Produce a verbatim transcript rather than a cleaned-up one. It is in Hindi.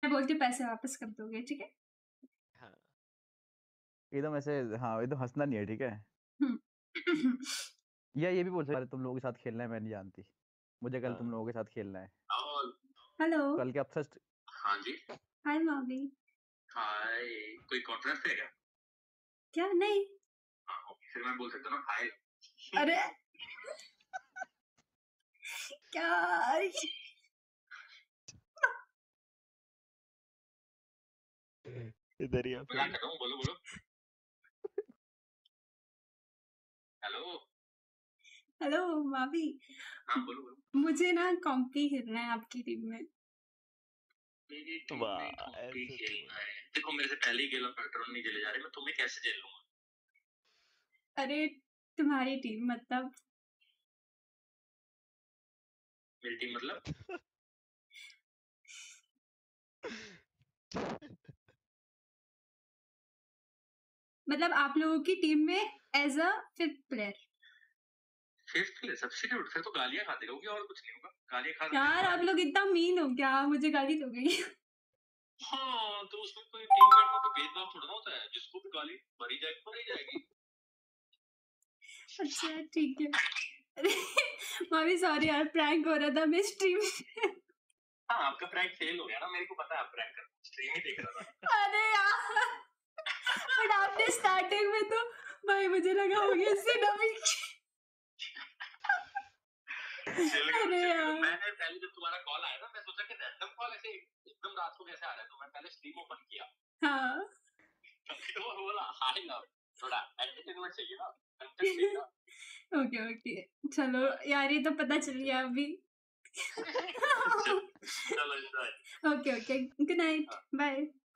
मैं बोलती हूँ पैसे वापस कर दोगे, ठीक है? हाँ एकदम ऐसे, हाँ एकदम हंसना नहीं है, ठीक है? हम्म। या ये भी बोल सकते अरे तुम लोगों के साथ खेलना है, मैं नहीं जानती, मुझे कल तुम लोगों के साथ खेलना है। हेलो। कल के अपसेस्ट। हाँ जी। हाय मावी। हाय। कोई कॉन्फ्रेंस है क्या? क्या? नहीं। हाँ, ओके, फिर मैं बोल सकता हूँ ना हाय। अरे क्या? इधर ही आ मैं कर रहा हूँ, बोलो बोलो। हेलो। हेलो मावी। हाँ बोलो बोलो। मुझे ना कॉम्पी खेलना है आपकी टीम में। मेरी टीम वाह, में कॉम्पी ऐसे तो खेलना है। देखो मेरे से पहले ही गेला पैटर्न नहीं चले जा रहे, मैं तुम्हें कैसे झेल लूंगा? अरे तुम्हारी टीम मतलब मेरी टीम मतलब मतलब आप लोगों की टीम में as a fifth player. Fifth player substitute, फिर तो गालियां खाते रहोगे और कुछ नहीं होगा। गालियां खा यार आप लोग इतना मीन हो क्या? मुझे गाली तो गई। हाँ तो उसमें कोई टीममेट में कोई भेदभाव थोड़ा ना होता है, जिसको भी गाली भरी जाएगी भरी जाएगी। अच्छा ठीक है। अरे मावी सॉरी यार, प्रैंक हो रहा था मैं स्ट्रीम में। हाँ आपका प्रैंक फेल हो गया ना, मेरे को पता है आप प्रैंक कर स्ट्रीम ही देख रहा था। अरे यार बट आपने स्टार्टिंग में तो भाई मुझे लगा हो गया इससे डबल। चिल करो, अरे चिल करो। यार मैंने पहले जब तुम्हारा कॉल आया ना, मैं सोचा कि रैंडम कॉल ऐसे एकदम रात को कैसे आ रहा है, तो मैं पहले स्ट्रीम ओपन किया। हाँ तो वो बोला हाय लव, थोड़ा एंटरटेनमेंट चाहिए ना, कंटेंट चाहिए ना। ओके ओके चलो यार, ये तो पता चल गया अभी। चलो enjoy. Okay okay good night bye.